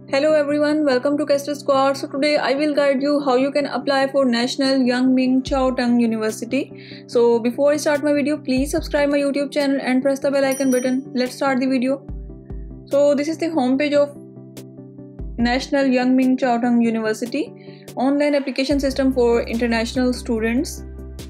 Hello everyone, welcome to Kester Squad. So today I will guide you how you can apply for National Young Ming Chiao Tung University. So before I start my video, please subscribe my YouTube channel and press the bell icon button. Let's start the video. So this is the homepage of National Young Ming Chiao Tung University, online application system for international students.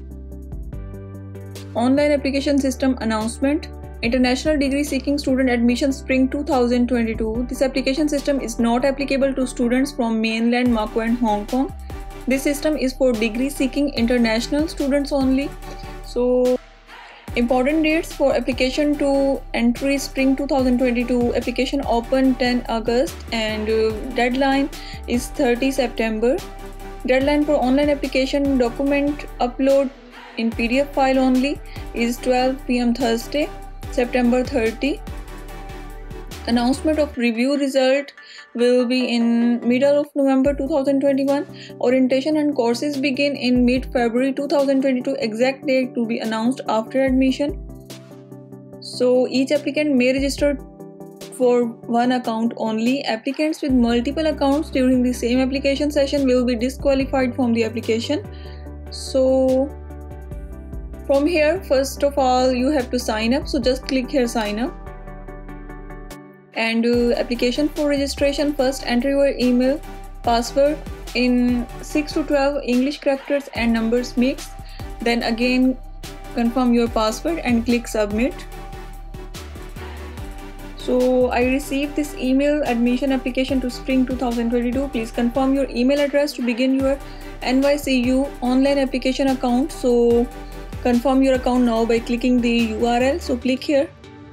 Online application system announcement. International degree seeking student admission spring 2022. This application system is not applicable to students from mainland Macau and Hong Kong. This system is for degree seeking international students only. So important dates for application to entry spring 2022. Application open 10 August and deadline is 30 September. Deadline for online application document upload in PDF file only is 12 PM Thursday, September 30. Announcement of review result will be in middle of November 2021. Orientation and courses begin in mid-February 2022. Exact date to be announced after admission. So each applicant may register for one account only. Applicants with multiple accounts during the same application session will be disqualified from the application. So from here, first of all, you have to sign up. So just click here, sign up. And application for registration, first enter your email, password in 6 to 12 English characters and numbers mix. Then again, confirm your password and click submit. So I received this email, admission application to spring 2022. Please confirm your email address to begin your NYCU online application account. So confirm your account now by clicking the URL. So click here.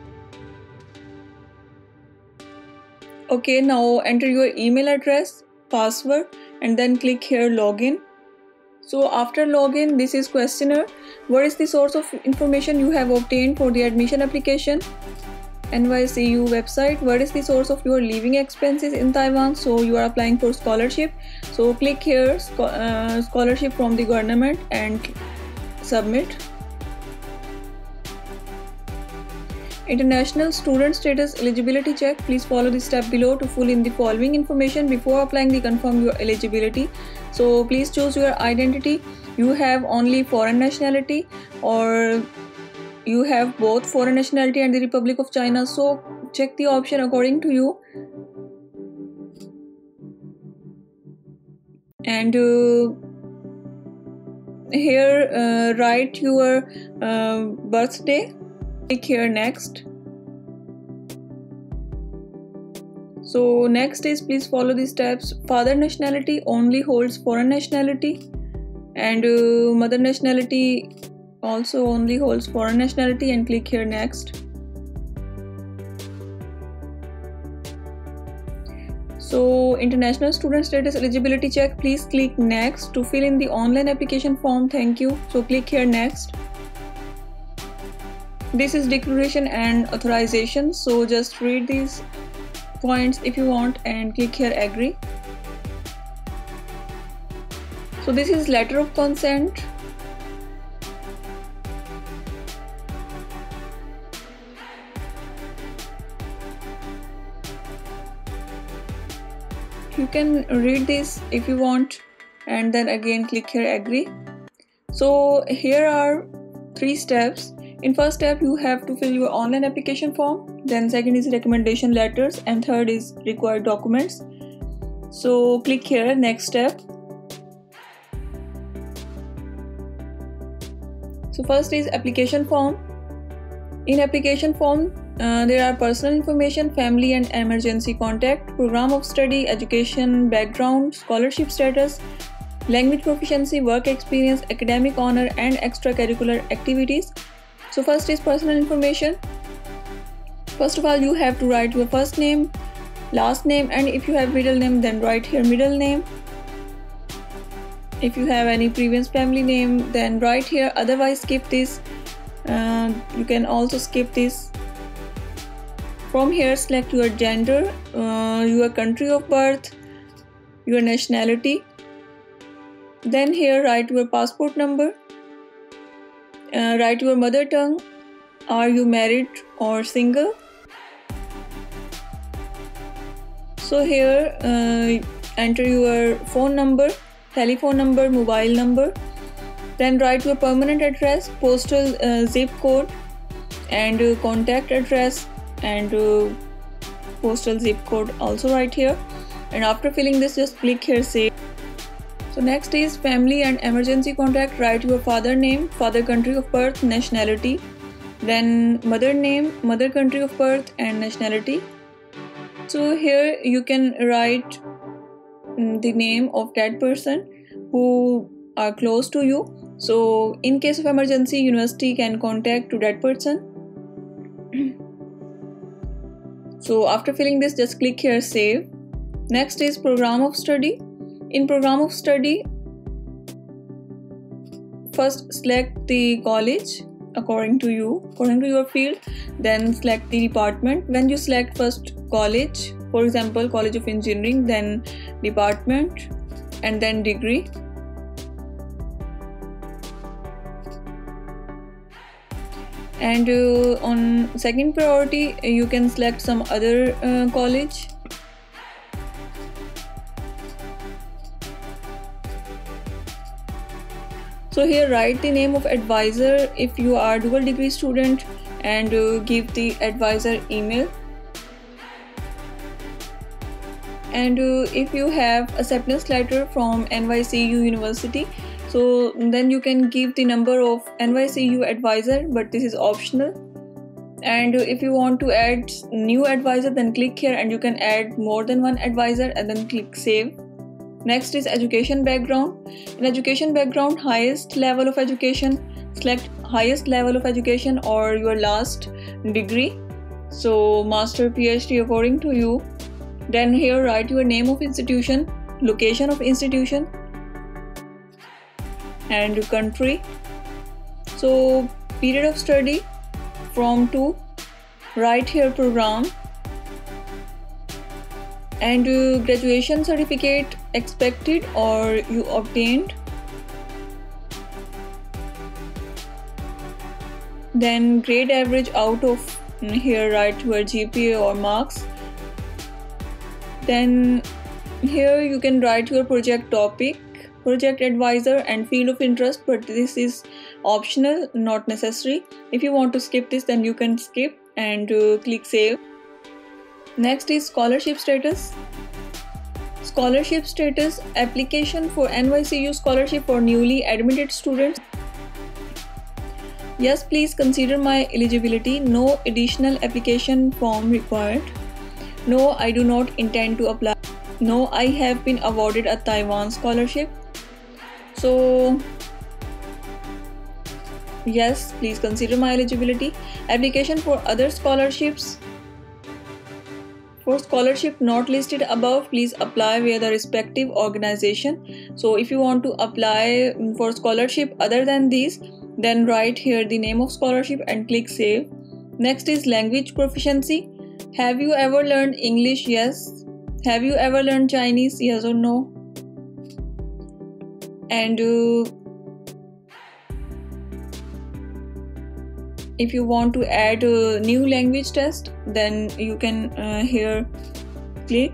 Okay, now enter your email address, password, and then click here login. So after login, this is questionnaire. What is the source of information you have obtained for the admission application? NYCU website. What is the source of your living expenses in Taiwan? So you are applying for scholarship. So click here scholarship from the government and submit. International student status eligibility check. Please follow the step below to fill in the following information before applying the confirm your eligibility. So please choose your identity. You have only foreign nationality or you have both foreign nationality and the Republic of China. So check the option according to you. And here write your birthday. Click here next. So next is please follow the steps. Father nationality only holds foreign nationality, and mother nationality also only holds foreign nationality, and click here next. So international student status eligibility check, please click next to fill in the online application form. Thank you. So click here next. This is declaration and authorization. So just read these points if you want and click here agree. So this is letter of consent. You can read this if you want and then again click here agree. So here are 3 steps. In first step, you have to fill your online application form. Then second is recommendation letters and third is required documents. So click here next step. So first is application form. In application form, there are personal information, family and emergency contact, program of study, education, background, scholarship status, language proficiency, work experience, academic honor and extracurricular activities. So first is personal information. First of all, you have to write your first name, last name, and if you have middle name, then write here middle name. If you have any previous family name, then write here. Otherwise, skip this. You can also skip this. From here, select your gender, your country of birth, your nationality. Then here, write your passport number. Write your mother tongue. Are you married or single? So here enter your phone number, telephone number, mobile number, then write your permanent address, postal zip code, and contact address and postal zip code also write here. And after filling this, just click here save. So next is family and emergency contact. Write your father name, father country of birth, nationality, then mother name, mother country of birth and nationality. So here you can write the name of that person who are close to you. So in case of emergency, university can contact to that person. So after filling this, just click here save. Next is program of study. In program of study, first select the college according to your field, then select the department. When you select first college, for example College of Engineering, then department and then degree. And on second priority you can select some other college. So here write the name of advisor if you are dual degree student, and give the advisor email. And if you have acceptance letter from NYCU University, so then you can give the number of NYCU advisor, but this is optional. And if you want to add new advisor, then click here and you can add more than one advisor and then click save. Next is education background. In education background, highest level of education, select highest level of education or your last degree, so master, PhD according to you. Then here write your name of institution, location of institution and country. So period of study from to, write here program, and graduation certificate expected or you obtained. Then grade average out of, here write your GPA or marks. Then here you can write your project topic, project advisor and field of interest, but this is optional, not necessary. If you want to skip this, then you can skip and click save. Next is scholarship status. Scholarship status, application for NYCU scholarship for newly admitted students. Yes, please consider my eligibility. No additional application form required. No, I do not intend to apply. No, I have been awarded a Taiwan scholarship. So yes, please consider my eligibility. Application for other scholarships. For scholarship not listed above, please apply via the respective organization. So if you want to apply for scholarship other than these, then write here the name of scholarship and click save. Next is language proficiency. Have you ever learned English? Yes. Have you ever learned Chinese? Yes or no? And if you want to add a new language test, then you can here click,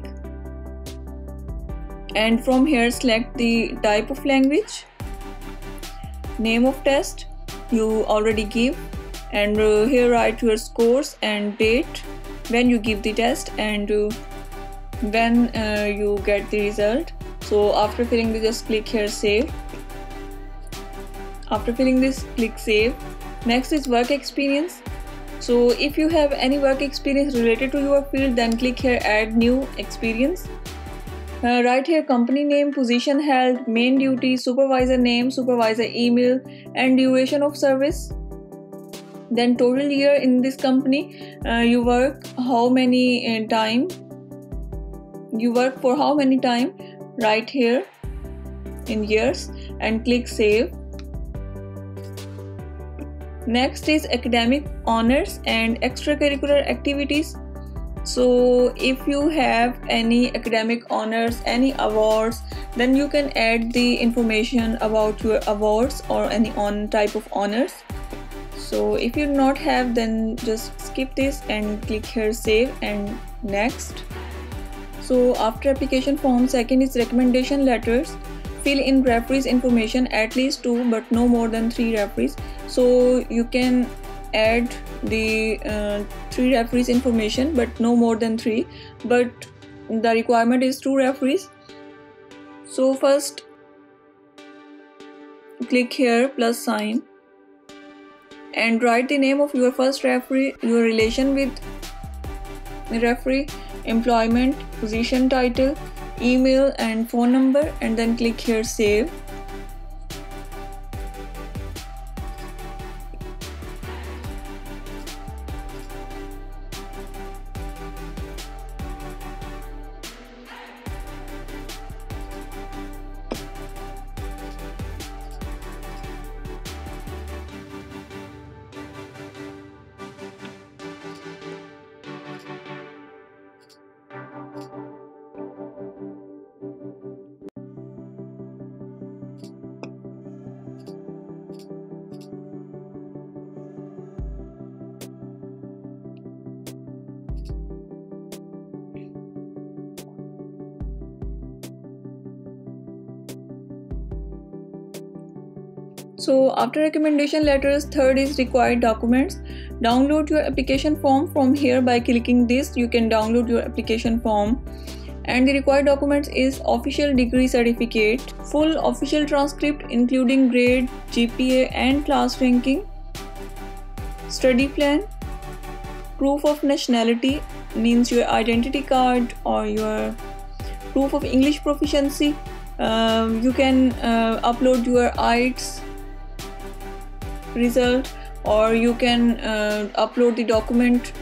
and from here select the type of language, name of test you already give, and here write your scores and date when you give the test and when you get the result. So after filling this, just click here save. After filling this, click save. Next is work experience. So if you have any work experience related to your field, then click here add new experience. Write here company name, position held, main duties, supervisor name, supervisor email and duration of service. Then total year in this company, you work how many time, you work for how many time, write here in years and click save. Next is academic honors and extracurricular activities. So if you have any academic honors, any awards, then you can add the information about your awards or any type of honors. So if you do not have, then just skip this and click here save and next. So after application form, second is recommendation letters. Fill in referees information, at least 2 but no more than 3 referees. So you can add the 3 referees information but no more than 3, but the requirement is 2 referees. So first click here plus sign and write the name of your first referee, your relation with the referee, employment, position title, email and phone number, and then click here save. So after recommendation letters, third is required documents. Download your application form from here by clicking this. You can download your application form. And the required documents is official degree certificate, full official transcript including grade, GPA and class ranking, study plan, proof of nationality means your identity card or your proof of English proficiency. You can upload your IELTS result, or you can upload the document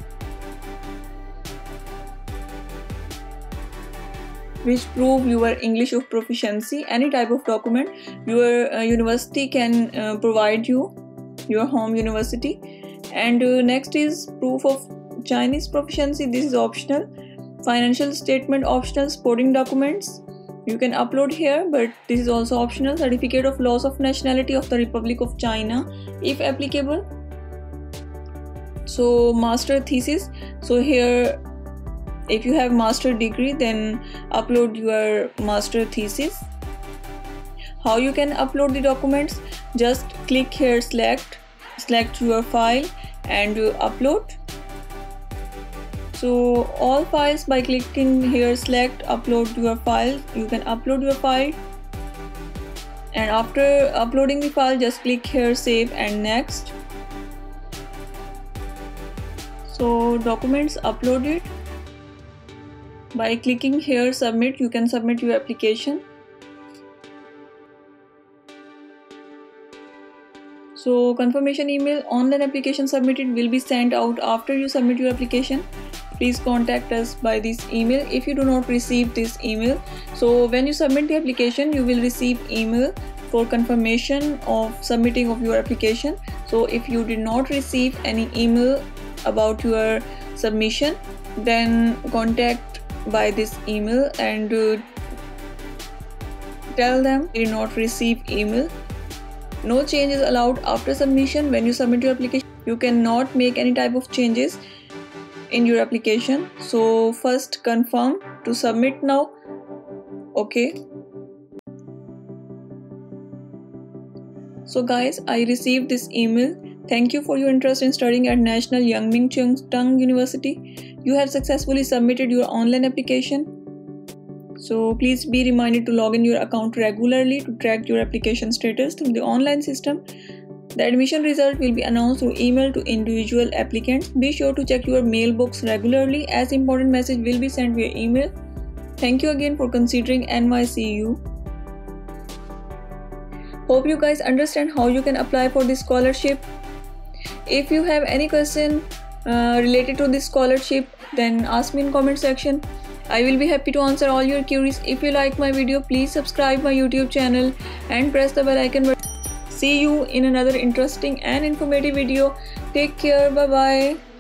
which prove your English of proficiency. Any type of document your university can provide you, your home university. And next is proof of Chinese proficiency. This is optional. Financial statement optional. Supporting documents you can upload here, but this is also optional. Certificate of loss of nationality of the Republic of China if applicable. So master thesis, so here if you have master degree then upload your master thesis. How you can upload the documents? Just click here select your file and upload. So all files, by clicking here select upload your file, you can upload your file, and after uploading the file just click here save and next. So documents uploaded. By clicking here submit, you can submit your application. So confirmation email, online application submitted will be sent out after you submit your application. Please contact us by this email if you do not receive this email. So when you submit the application, you will receive email for confirmation of submitting of your application. So if you did not receive any email about your submission, then contact by this email and tell them you did not receive email. No changes allowed after submission. When you submit your application, you cannot make any type of changes in your application. So first confirm to submit now. Okay. So guys, I received this email. Thank you for your interest in studying at National Yang Ming Cheung Tung University. You have successfully submitted your online application. So please be reminded to log in your account regularly to track your application status through the online system. The admission result will be announced through email to individual applicants. Be sure to check your mailbox regularly as important message will be sent via email. Thank you again for considering NYCU. Hope you guys understand how you can apply for this scholarship. If you have any question related to this scholarship, then ask me in comment section. I will be happy to answer all your queries. If you like my video, please subscribe my YouTube channel and press the bell icon button. See you in another interesting and informative video. Take care. Bye bye.